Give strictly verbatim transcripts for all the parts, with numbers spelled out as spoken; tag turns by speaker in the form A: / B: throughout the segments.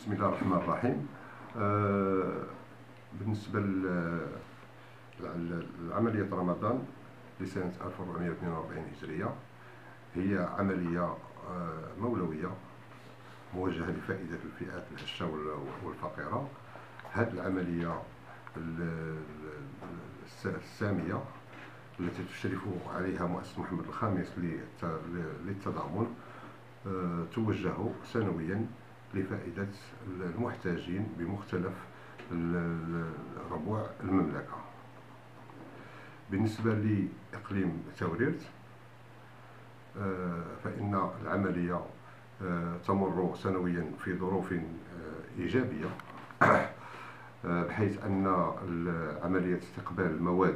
A: بسم الله الرحمن الرحيم. آه، بالنسبة لعملية رمضان لسنة ألف وأربعمائة واثنين وأربعين هجرية، هي عملية آه، مولوية موجهة لفائدة الفئات الهشة والفقيرة. هذه العملية السامية التي تشرف عليها مؤسسة محمد الخامس للتضامن آه، توجه سنويا لفائدة المحتاجين بمختلف ربوع المملكة. بالنسبة لإقليم توريرت فإن العملية تمر سنويا في ظروف إيجابية، بحيث أن عملية استقبال المواد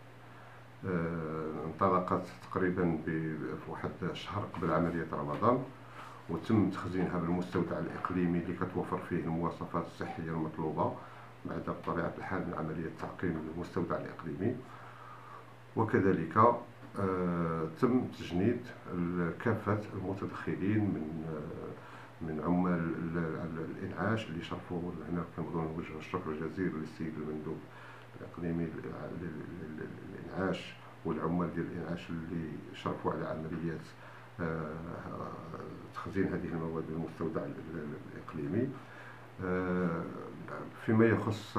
A: انطلقت تقريبا بواحد شهر قبل عملية رمضان، وتم تخزينها بالمستودع الإقليمي اللي كتوفر فيه المواصفات الصحية المطلوبة بعد بطبيعة الحال من عملية تعقيم المستودع الإقليمي. وكذلك آه تم تجنيد كافة المتدخلين من آه من عمال الإنعاش اللي شرفوا هنا. كنبغيو نوجه الشكر الجزيل للسيد المندوب الإقليمي للإنعاش والعمال ديال الإنعاش اللي شرفوا على عمليات تخزين هذه المواد بالمستودع الإقليمي. فيما يخص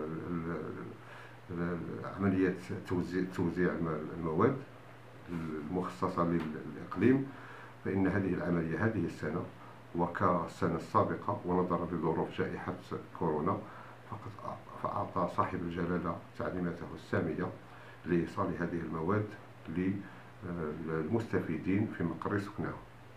A: عملية توزيع توزيع المواد المخصصة للإقليم، فإن هذه العملية هذه السنة وكالسنة السابقة ونظرا لظروف جائحة كورونا فقد فأعطى صاحب الجلالة تعليماته السامية لإيصال هذه المواد للمستفيدين في مقر سكنهم.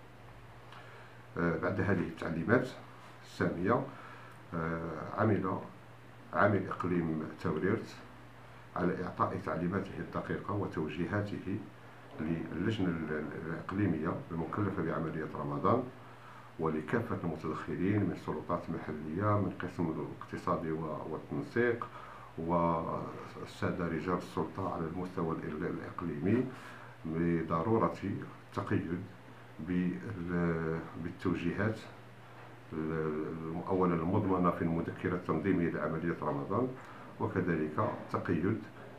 A: بعد هذه التعليمات السامية عمل عامل إقليم توريرت على إعطاء تعليماته الدقيقة وتوجيهاته للجنة الإقليمية المكلفة بعملية رمضان ولكافة المتدخلين من سلطات محلية، من قسم الاقتصادي والتنسيق والسادة رجال السلطة على المستوى الإقليمي، بضرورة التقيد بالتوجيهات أولا المضمنة في المذكرة التنظيمية لعملية رمضان، وكذلك التقيد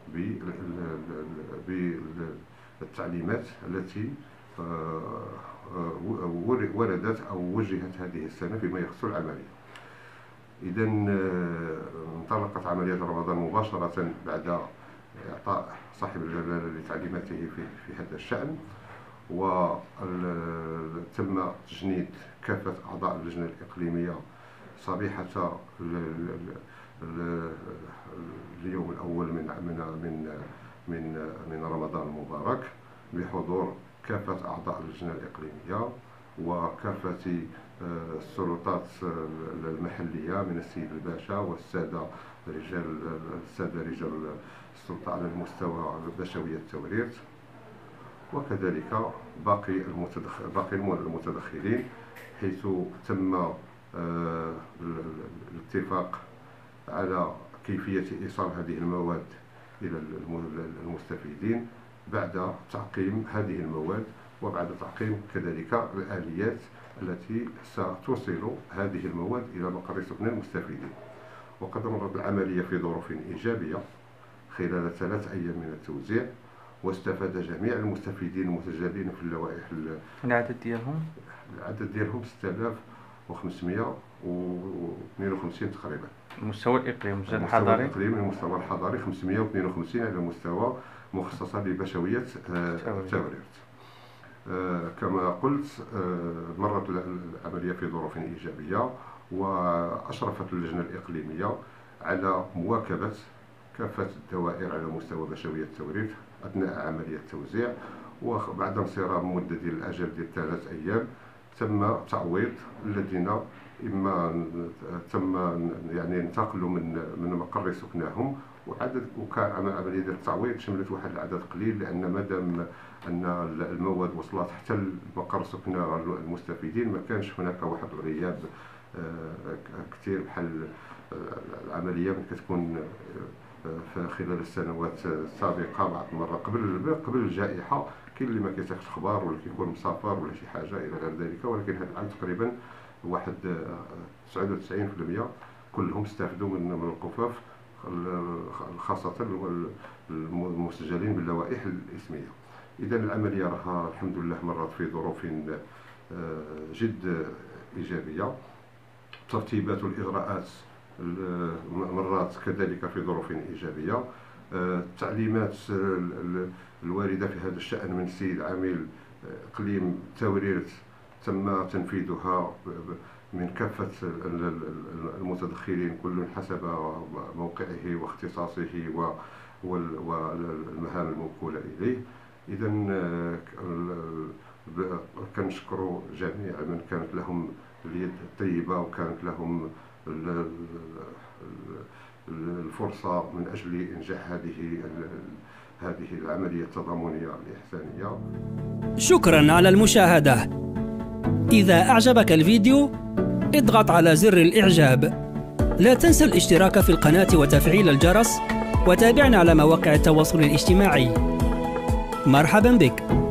A: بالتعليمات التي وردت أو وجهت هذه السنة فيما يخص العملية. إذا انطلقت عملية رمضان مباشرة بعد إعطاء صاحب الجلالة لتعليماته في في هذا الشأن، وتم تجنيد كافة أعضاء اللجنة الإقليمية صبيحة اليوم الأول من من من من من رمضان المبارك، بحضور كافة أعضاء اللجنة الإقليمية وكافة السلطات المحلية من السيد الباشا والسادة رجال السادة رجال السلطة على المستوى بشوية توريرت، وكذلك باقي المتدخل باقي المتدخلين، حيث تم الاتفاق على كيفية إيصال هذه المواد إلى المستفيدين بعد تعقيم هذه المواد، وبعد تعقيم كذلك الآليات التي ستوصل هذه المواد إلى مقر سكن المستفيدين. وقد مرت العملية في ظروف إيجابية خلال ثلاث أيام من التوزيع، واستفاد جميع المستفيدين المتجالين في اللوائح.
B: العدد ديالهم
A: العدد ديالهم ستة آلاف وخمسمائة واثنين وخمسين تقريبا.
B: المستوى الإقليمي المستوى
A: الحضاري الإقليمي المستوى الحضاري خمسمائة واثنين وخمسين على مستوى مخصصة لبشوية توريرت. آه كما قلت آه مرت العملية في ظروف إيجابية، وأشرفت اللجنة الإقليمية على مواكبة كافة الدوائر على مستوى بشوية توريرت أثناء عملية التوزيع. وبعد انصرام مدة الأجل ديال ثلاث أيام تم تعويض الذين إما تم يعني انتقلوا من من مقر سكنهم، وعدد وكان عملية ديال التعويض شملت واحد العدد قليل، لأن مادام أن المواد وصلت حتى مقر سكن المستفيدين ما كانش هناك واحد الغياب كثير بحال العملية اللي كتكون خلال السنوات السابقة. بعض المرات قبل قبل الجائحة كاين اللي ما كيتاخذش اخبار ولا كيكون مسافر ولا شي حاجه الى غير ذلك، ولكن هذا العام تقريبا واحد تسعة وتسعين بالمئة كلهم استفادوا من من القفاف، خاصة المسجلين باللوائح الاسمية. إذا العملية راها الحمد لله مرت في ظروف جد إيجابية. الترتيبات والإجراءات مرات كذلك في ظروف إيجابية. التعليمات الواردة في هذا الشأن من السيد عامل إقليم تاوريرت تم تنفيذها من كافة المتدخلين، كل حسب موقعه واختصاصه والمهام الموكولة إليه. إذا كنشكر جميع من كانت لهم اليد الطيبة وكانت لهم الفرصة من أجل إنجاح هذه هذه العملية التضامنية الإحسانية.
C: شكرا على المشاهدة. إذا أعجبك الفيديو اضغط على زر الإعجاب. لا تنسى الاشتراك في القناة وتفعيل الجرس، وتابعنا على مواقع التواصل الاجتماعي. مرحبا بك.